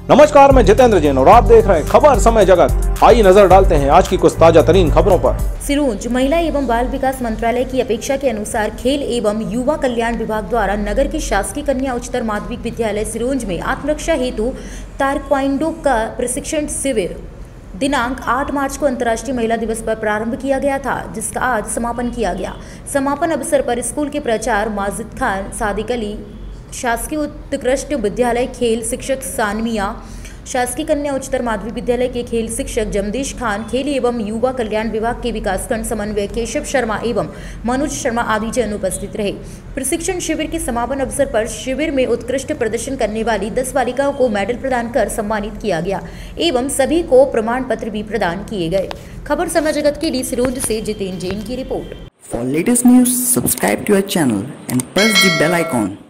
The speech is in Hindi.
नमस्कार, मैं जितेंद्र जैन और आप देख रहे हैं खबर समय जगत। आइए नजर डालते हैं आज की कुछ ताजा तरीन खबरों पर। सिरोंज महिला एवं बाल विकास मंत्रालय की अपेक्षा के अनुसार खेल एवं युवा कल्याण विभाग द्वारा नगर की शासकीय कन्या उच्चतर माध्यमिक विद्यालय सिरोंज में आत्मरक्षा हेतु ताइक्वांडो का प्रशिक्षण शिविर दिनांक 8 मार्च को अंतर्राष्ट्रीय महिला दिवस पर प्रारंभ किया गया था, जिसका आज समापन किया गया। समापन अवसर पर स्कूल के प्राचार्य माजिद खान, सादिक अली, शासकीय उत्कृष्ट विद्यालय खेल शिक्षक सानमिया, शासकीय कन्या उच्चतर माध्यमिक विद्यालय के खेल शिक्षक जमदेश खान, खेल एवं युवा कल्याण विभाग के विकासखंड समन्वय केशव शर्मा एवं मनोज शर्मा आदि जन उपस्थित रहे। प्रशिक्षण शिविर के समापन अवसर पर शिविर में उत्कृष्ट प्रदर्शन करने वाली 10 बालिकाओं को मेडल प्रदान कर सम्मानित किया गया एवं सभी को प्रमाण पत्र भी प्रदान किए गए। खबर समय जगत के लिए सिरोंज से जितेंद्र जैन की रिपोर्ट। For latest news, subscribe to our channel and press the bell icon.